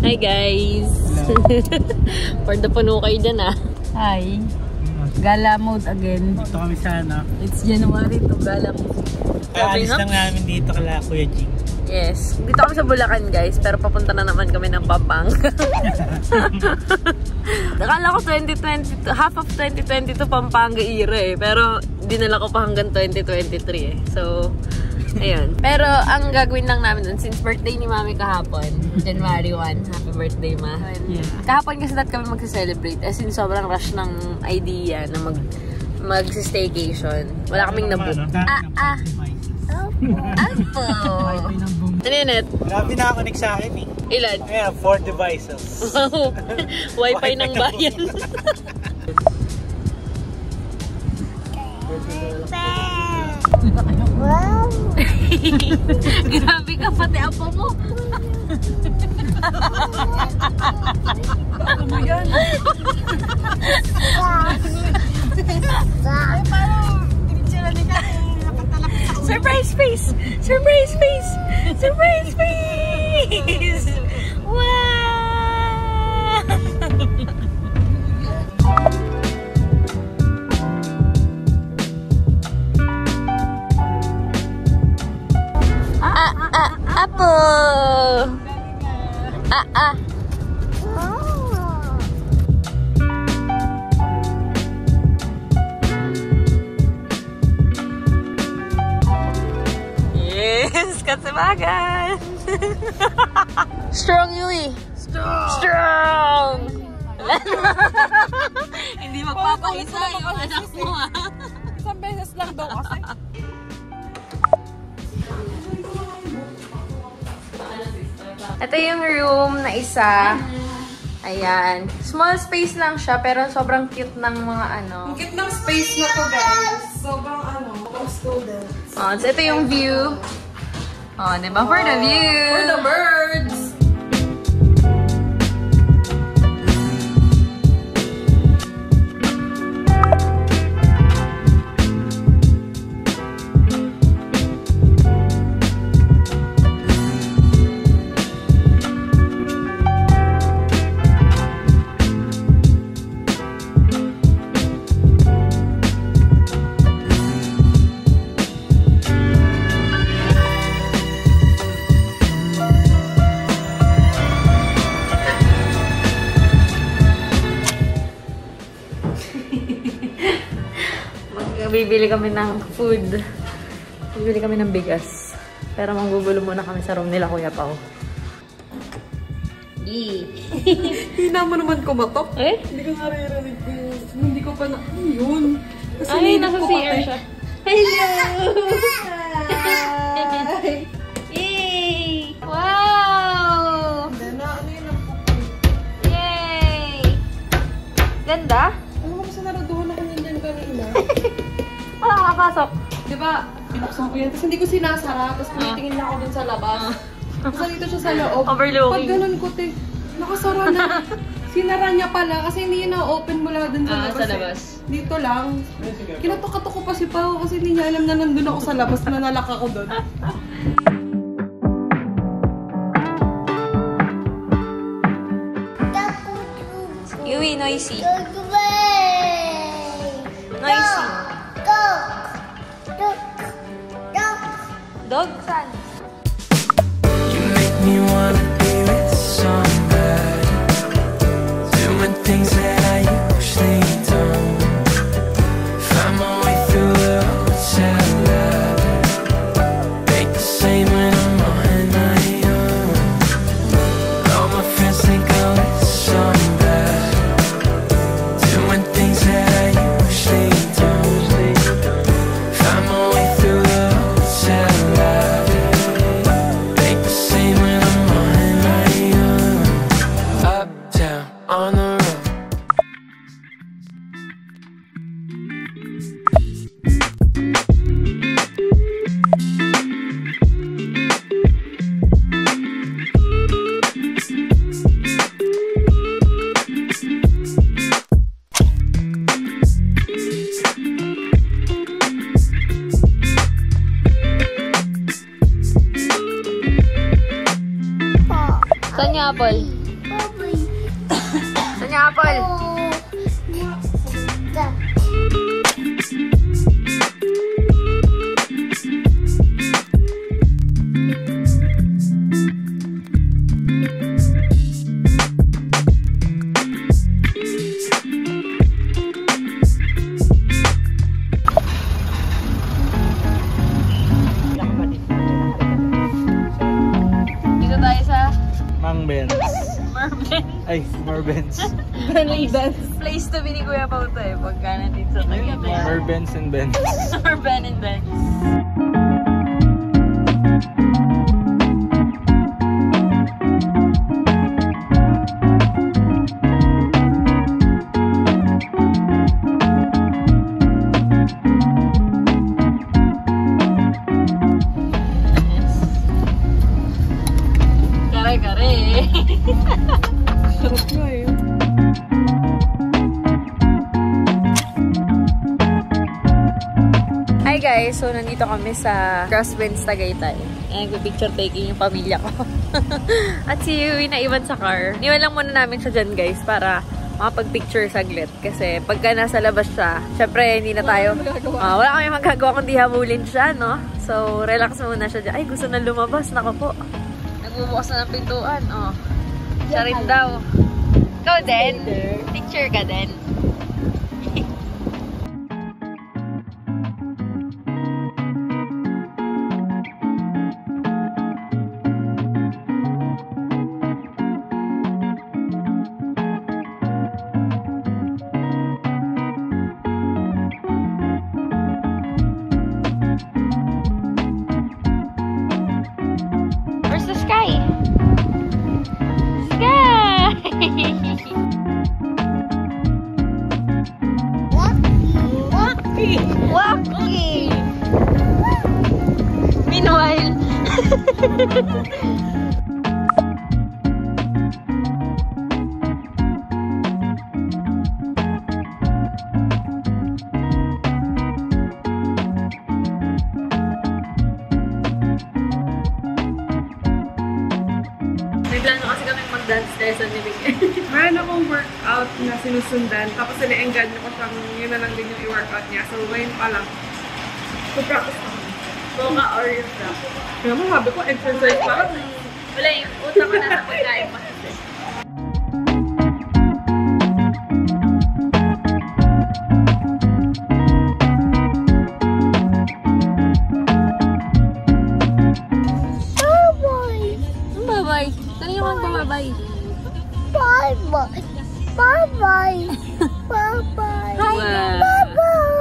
Hi guys! For the puno kayo dyan ah. Hi! Gala mode again. Dito kami sana. It's January to gala mode. Alis lang namin dito kala Kuya Jing. Yes. Dito kami sa Bulacan guys, pero papunta na naman kami ng Pampanga. Nakala ko 2020, half of 2022 Pampanga era eh. Pero dinala ko pa hanggang 2023 eh. So, ayun. Pero ang gagawin lang namin dun, since birthday ni Mami kahapon, January 1, happy birthday Ma. Yeah. Kahapon kasi dati kami mag-celebrate. As in, sobrang rush ng idea na mag-staycation. Wala kaming nabook. Apo! Ano yun, Net? Grabe na-connect sa akin eh. Ilan? Ayan, 4 devices. Wow! Wi-Fi ng bayan. Wow! Grabe ka, pati apo mo. Ano mo yan? Ay, parang tinitsila ni Kati. Surprise face! Surprise face! Surprise face! Wow! Apo! Yes! Kath Sepagan! Strong, Yui! Strong! Hindi magpapahisa yung anak mo ha. Isang beses lang daw kasi. Ito yung room na isa. Ayan. Small space lang siya, pero sobrang cute ng mga ano. Ang cute ng space na to, guys. Sobrang pang students. Oh, so ito yung view. Oh, diba? For the view. For the birds. Bibili kami ng food. Bibili kami ng bigas. Pero manggugulo muna kami sa room nila Kuya Pao. Hina mo naman kumatok. Eh? Hindi ko naririnig yun. Hindi ko pa na... Yun. Kasi ay, nasa CR siya. Hello! Hi! Yay! Wow! Ganda. Ano yun ang Yay! Ganda? Ano mo kasi naraduhan ako niyan dyan kanina? Wala makapasok. Diba, binuksan ko yan. Tapos hindi ko sinasara. Tapos tumitingin na ako dun sa labas. Tapos dito siya sa loob. Overlooking. Pag ganun ko, nakasara na. Sinara niya pala kasi hindi na-open mula dun sa labas. Sa labas. Dito lang. Kinatok-katok ko pa si Pao kasi hindi niya alam na nandun ako sa labas na nalak ako dun. Yui, noisy. Noisy. Dog? Saan? You make me wanna be with somebody, doing things that I usually don't. Find my way through the hotel lobby, make the same when I'm on my own. All my friends think I'm with somebody, doing things that I usually don't. Find my way through the hotel lobby, make the same when I'm on my own. Up, down, on the road. Saan yung apple? apple. Dito tayo sa Merben's. Place to be ni Kuya Pao to eh. Pagka nandito sa Tagaytay. Merben's and Ben's. Merben and Ben's. Kare-kare. Sarap nga eh. Hi guys! So, nandito kami sa Crosswinds, Tagaytay. Nagpipicture taking yung pamilya ko. At si Yui naiwan sa car. Niwan lang muna namin siya dyan guys para makapag-picture saglit. Kasi pagka nasa labas siya, syempre hindi na tayo. Wala kami magagawa kundi habulin siya, no? So, relax muna siya dyan. Ay, gusto na lumabas. Nako po. Nagbubukas na ng pintuan. Oh. Siya rin daw. Ikaw din? Picture ka din? Where's the sky? Sky! Walkie! Meanwhile... May plano kasi kami mag-dance lesson ni Declan. Meron akong workout na sinusundan. Tapos sila-engage ko siyang yun na lang din yung i-workout niya. So, ngayon pa lang. So, practice ako. Boka or yung rap. Kaya mo, sabi ko, exercise pa lang. Wala yung utak ko nasa pagkain pa kasi. Bye-bye. Kanina mo bye-bye. Bye-bye. Bye-bye. Bye-bye. Wow. Bye-bye.